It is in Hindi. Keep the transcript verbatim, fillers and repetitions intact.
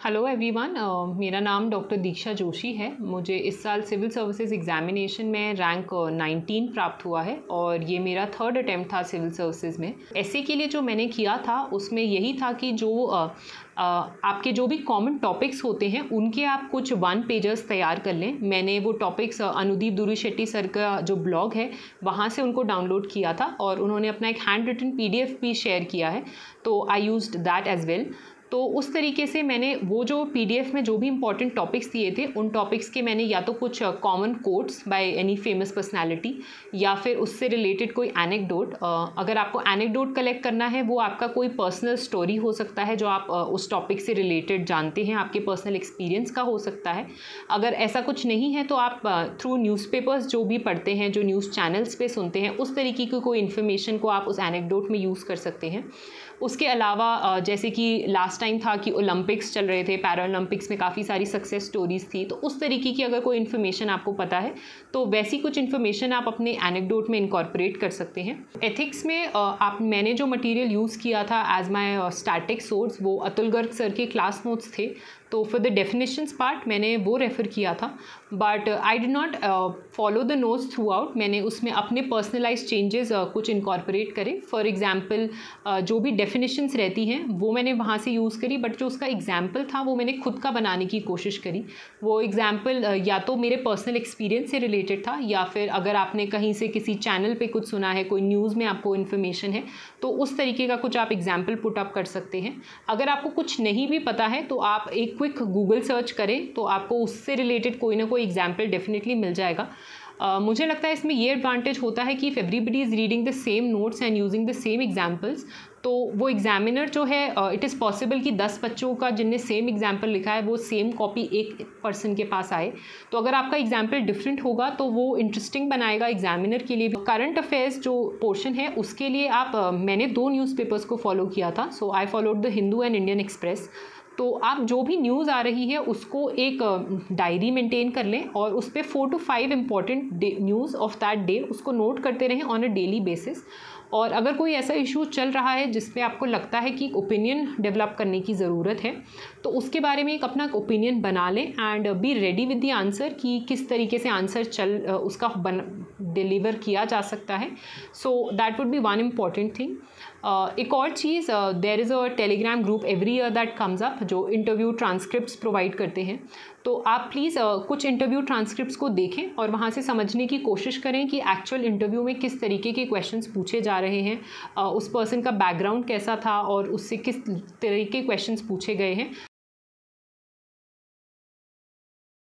हेलो एवरीवन, मेरा नाम डॉक्टर दीक्षा जोशी है। मुझे इस साल सिविल सर्विसेज एग्जामिनेशन में रैंक नाइनटीन प्राप्त हुआ है और ये मेरा थर्ड अटेम्प्ट था सिविल सर्विसेज में। एसए के लिए जो मैंने किया था उसमें यही था कि जो आ, आ, आपके जो भी कॉमन टॉपिक्स होते हैं उनके आप कुछ वन पेजर्स तैयार कर लें। मैंने वो टॉपिक्स अनुदीप दुरी शेट्टी सर का जो ब्लॉग है वहाँ से उनको डाउनलोड किया था और उन्होंने अपना एक हैंड रिटन पीडीएफ भी शेयर किया है, तो I used that as well. तो उस तरीके से मैंने वो जो पीडीएफ में जो भी इंपॉर्टेंट टॉपिक्स दिए थे उन टॉपिक्स के मैंने या तो कुछ common quotes by any famous personality या फिर उससे रिलेटेड कोई एनेक्डोट। अगर आपको एनेक्डोट कलेक्ट करना है, वो आपका कोई पर्सनल स्टोरी हो सकता है जो आप उस टॉपिक से रिलेटेड जानते हैं, आपके पर्सनल एक्सपीरियंस का हो सकता है। अगर ऐसा कुछ नहीं है तो आप थ्रू न्यूज़पेपर्स जो भी पढ़ते हैं, जो न्यूज़ चैनल्स पे सुनते हैं, उस तरीके की कोई इन्फॉर्मेशन को आप उस एनेक्डोट में यूज़ कर सकते हैं। उसके अलावा जैसे कि लास्ट टाइम था कि ओलंपिक्स चल रहे थे, पैरा ओलंपिक्स में काफ़ी सारी सक्सेस स्टोरीज थी, तो उस तरीके की अगर कोई इन्फॉर्मेशन आपको पता है तो वैसी कुछ इन्फॉर्मेशन आप अपने एनेक्डोट में इनकॉर्पोरेट कर सकते हैं। एथिक्स में आप मैंने जो मटेरियल यूज़ किया था एज माय स्टैटिक सोर्स वो अतुल गर्ग सर के क्लास नोट्स थे, तो फॉर द डेफिनेशंस पार्ट मैंने वो रेफ़र किया था। But I did not follow the notes throughout. मैंने उसमें अपने पर्सनलाइज चेंजेस uh, कुछ इनकॉर्पोरेट करे। फॉर एग्जांपल uh, जो भी डेफिनेशंस रहती हैं वो मैंने वहाँ से यूज़ करी, बट जो उसका एग्जाम्पल था वो मैंने खुद का बनाने की कोशिश करी। वो एग्जाम्पल uh, या तो मेरे पर्सनल एक्सपीरियंस से रिलेटेड था या फिर अगर आपने कहीं से किसी चैनल पे कुछ सुना है, कोई न्यूज़ में आपको इन्फॉर्मेशन है, तो उस तरीके का कुछ आप एग्जाम्पल पुट अप कर सकते हैं। अगर आपको कुछ नहीं भी पता है तो आप एक क्विक गूगल सर्च करें तो आपको उससे रिलेटेड कोई ना कोई एग्जाम्पल डेफिनेटली मिल जाएगा। Uh, मुझे लगता है इसमें ये एडवांटेज होता है कि if everybody is reading the same notes and using the same examples, तो वो एग्जामिनर जो है इट इज़ पॉसिबल कि दस बच्चों का जिनने सेम एग्जाम्पल लिखा है वो सेम कॉपी एक पर्सन के पास आए। तो अगर आपका एग्जाम्पल डिफरेंट होगा तो वो इंटरेस्टिंग बनाएगा एग्जामिनर के लिए। करंट अफेयर्स जो पोर्शन है उसके लिए आप uh, मैंने दो न्यूज़पेपर्स को फॉलो किया था। So I followed the Hindu and Indian Express. तो आप जो भी न्यूज़ आ रही है उसको एक डायरी मेंटेन कर लें और उस पर four to five important news of that day उसको नोट करते रहें ऑन अ डेली बेसिस। और अगर कोई ऐसा इशू चल रहा है जिस पे आपको लगता है कि ओपिनियन डेवलप करने की ज़रूरत है, तो उसके बारे में एक अपना ओपिनियन बना लें and be ready with the answer कि किस तरीके से आंसर चल उसका बन डिलीवर किया जा सकता है। So that would be one important thing. एक और चीज़, there is a Telegram group every year that comes up जो इंटरव्यू ट्रांसक्रिप्ट्स प्रोवाइड करते हैं। तो आप प्लीज़ uh, कुछ इंटरव्यू ट्रांसक्रिप्ट्स को देखें और वहाँ से समझने की कोशिश करें कि एक्चुअल इंटरव्यू में किस तरीके के क्वेश्चंस पूछे जा रहे हैं, uh, उस पर्सन का बैकग्राउंड कैसा था और उससे किस तरीके के क्वेश्चंस पूछे गए हैं।